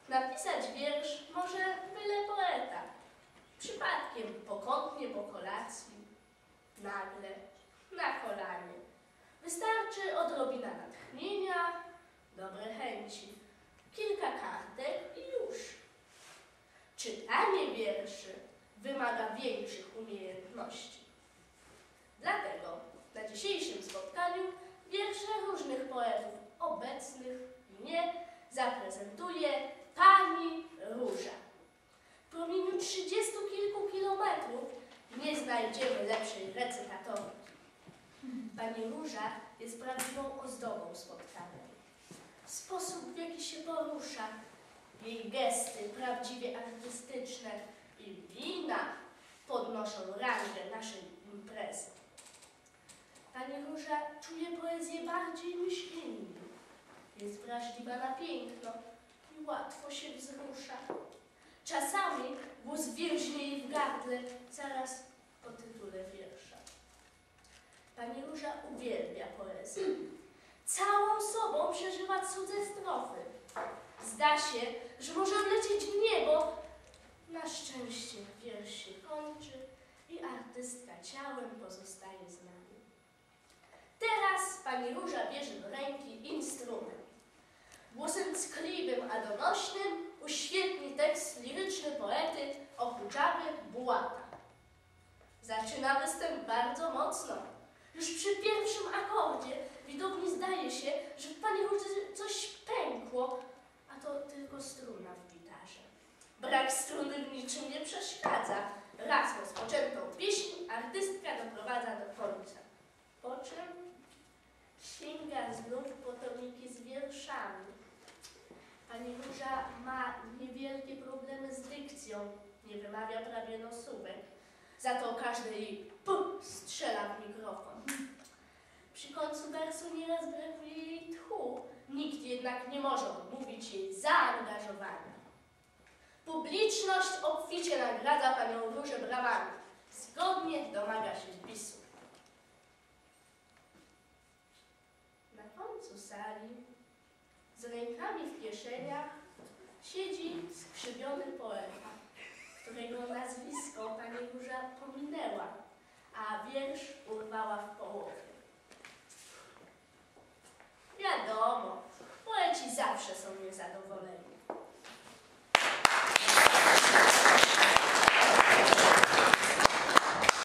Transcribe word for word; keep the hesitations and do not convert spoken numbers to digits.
Napisać wiersz może byle poeta. Przypadkiem, pokątnie po kolacji, nagle, na kolanie. Wystarczy odrobina natchnienia, dobre chęci, kilka kartek i już. Czytanie wierszy wymaga większych umiejętności. Dlatego na dzisiejszym spotkaniu wiersze różnych poetów obecnych i nie zaprezentuje pani Róża. W promieniu trzydziestu kilku kilometrów nie znajdziemy lepszej recytatorki. Pani Róża jest prawdziwą ozdobą spotkania. Sposób, w jaki się porusza, jej gesty prawdziwie artystyczne i wina podnoszą rangę naszej imprezy. Pani Róża czuje poezję bardziej niż inni. Jest wrażliwa na piękno i łatwo się wzrusza. Czasami głos więźnie jej w gardle zaraz po tytule wiersza. Pani Róża uwielbia poezję. Całą sobą przeżywa cudze strofy. Zda się, że może odlecieć w niebo. Na szczęście wiersz się kończy i artystka ciałem pozostaje z nami. Teraz pani Róża bierze do ręki instrument. Głosem ckliwym, a donośnym uświetni tekst liryczny poety Okuczawy Bułata. Zaczyna występ bardzo mocno. Już przy pierwszym akordzie widowni zdaje się, że w pani Róży coś pękło, a to tylko struna w gitarze. Brak struny w niczym nie przeszkadza. Raz rozpoczętą pieśń artystka doprowadza do końca. Po czym sięga znów po tomiki z wierszami. Pani Róża ma niewielkie problemy z dykcją, nie wymawia prawie nosówek. Za to każdy jej p strzela w mikrofon. Przy końcu wersu nieraz brakuje jej tchu, nikt jednak nie może odmówić jej zaangażowania. Publiczność obficie nagradza panią Różę brawami. Zgodnie domaga się bisu. Na końcu sali, z rękami w kieszeniach, siedzi skrzywiony poeta, którego nazwisko pani Róża pominęła, a wiersz urwała w połowie. Wiadomo, poeci zawsze są niezadowoleni.